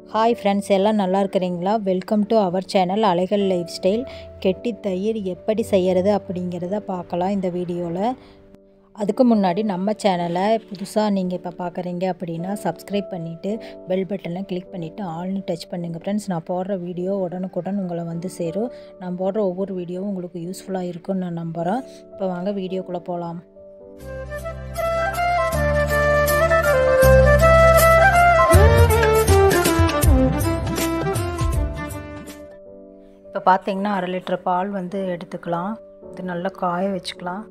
Hi friends, எல்லாம் நல்லா இருக்கிறீங்களா? Welcome to our channel Alaigal lifestyle. கெட்டி தயிர் எப்படி செய்கிறது அப்படிங்கிறத பார்க்கலாம் இந்த வீடியோவில். அதுக்கு முன்னாடி நம்ம சேனலை புதுசாக நீங்கள் இப்போ பார்க்குறீங்க அப்படின்னா சப்ஸ்கிரைப் பண்ணிவிட்டு பெல் பட்டனை கிளிக் பண்ணிவிட்டு ஆல்னு டச் பண்ணுங்கள் ஃப்ரெண்ட்ஸ். நான் போடுற வீடியோ உடனுக்குடன் உங்களை வந்து சேரும். நான் போடுற ஒவ்வொரு வீடியோவும் உங்களுக்கு யூஸ்ஃபுல்லாக இருக்கும்னு நான் நம்புகிறேன். இப்போ வாங்க வீடியோக்குள்ளே போகலாம். இப்போ பார்த்தீங்கன்னா 1/2 லிட்டர் பால் வந்து எடுத்துக்கலாம். இது நல்லா காய வச்சுக்கலாம்.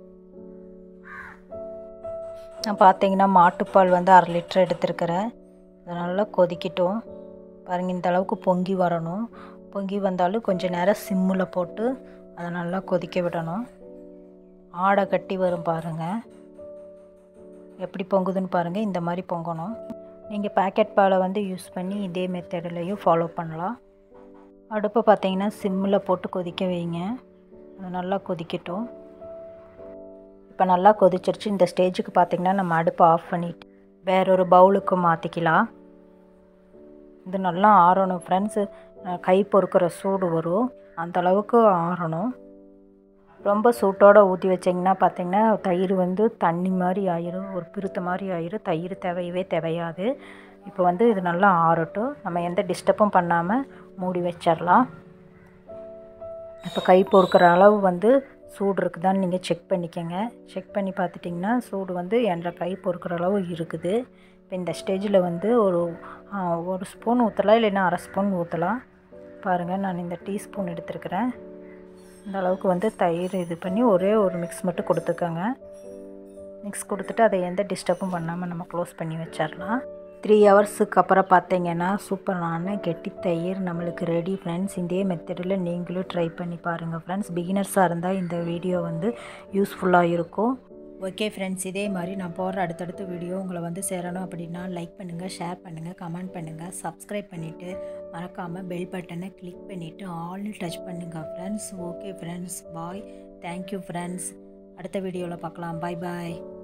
நான் பார்த்தீங்கன்னா மாட்டுப்பால் வந்து 1/2 லிட்டர் எடுத்துருக்கிறேன். அதை நல்லா கொதிக்கட்டும். பாருங்கள், இந்த அளவுக்கு பொங்கி வரணும். பொங்கி வந்தாலும் கொஞ்சம் நேரம் சிம்மில் போட்டு அதை நல்லா கொதிக்க விடணும். ஆடை கட்டி வரும் பாருங்கள், எப்படி பொங்குதுன்னு பாருங்கள். இந்த மாதிரி பொங்கணும். நீங்கள் பேக்கெட் பாலை வந்து யூஸ் பண்ணி இதே மெத்தட்லையும் ஃபாலோ பண்ணலாம். அடுப்பை பார்த்தீங்கன்னா சிம்மில் போட்டு கொதிக்க வைங்க. அது நல்லா கொதிக்கட்டும். இப்போ நல்லா கொதிச்சிருச்சு. இந்த ஸ்டேஜுக்கு பார்த்திங்கன்னா நம்ம அடுப்பை ஆஃப் பண்ணிவிட்டு வேறொரு பவுலுக்கு மாற்றிக்கலாம். இது நல்லா ஆறணும் ஃப்ரெண்ட்ஸு. கை பொறுக்கிற சூடு வரும், அந்த அளவுக்கு ஆறணும். ரொம்ப சூட்டோடு ஊற்றி வச்சிங்கன்னா பார்த்திங்கன்னா தயிர் வந்து தண்ணி மாதிரி ஆயிரும், ஒரு பிருத்த மாதிரி ஆயிரும். தயிர் தேவையவே தேவையாது. இப்போ வந்து இது நல்லா ஆறட்டும். நம்ம எந்த டிஸ்டர்பும் பண்ணாமல் மூடி வச்சிடலாம். இப்போ கை பொறுக்கிற அளவு வந்து சூடு இருக்குதான்னு நீங்கள் செக் பண்ணிக்கோங்க. செக் பண்ணி பார்த்துட்டிங்கன்னா சூடு வந்து என்ற கை பொறுக்கிற அளவு இருக்குது. இப்போ இந்த ஸ்டேஜில் வந்து ஒரு ஸ்பூன் ஊற்றலாம், இல்லைன்னா 1/2 ஸ்பூன் ஊற்றலாம். பாருங்கள், நான் இந்த டீஸ்பூன் எடுத்துருக்கிறேன். இந்த அளவுக்கு வந்து தயிர் இது பண்ணி ஒரே ஒரு மிக்ஸ் மட்டும் கொடுத்துக்கோங்க. மிக்ஸ் கொடுத்துட்டு அதை எந்த டிஸ்டர்பும் பண்ணாமல் நம்ம க்ளோஸ் பண்ணி வச்சிடலாம். 3 ஹவர்ஸுக்கு அப்புறம் பார்த்தீங்கன்னா சூப்பரான கெட்டி தயிர் நம்மளுக்கு ரெடி ஃப்ரெண்ட்ஸ். இதே மெத்தடில் நீங்களும் ட்ரை பண்ணி பாருங்கள் ஃப்ரெண்ட்ஸ். பிகினர்ஸாக இருந்தால் இந்த வீடியோ வந்து யூஸ்ஃபுல்லாக இருக்கும். ஓகே ஃப்ரெண்ட்ஸ், இதே மாதிரி நான் போடுற அடுத்தடுத்த வீடியோ உங்களை வந்து சேரணும் அப்படின்னா லைக் பண்ணுங்கள், ஷேர் பண்ணுங்கள், கமெண்ட் பண்ணுங்கள், சப்ஸ்கிரைப் பண்ணிவிட்டு மறக்காமல் பெல் பட்டனை கிளிக் பண்ணிவிட்டு ஆல்னு டச் பண்ணுங்கள் friends. Okay friends, bye. Thank you friends. அடுத்த வீடியோவில் பார்க்கலாம். பாய் பாய்.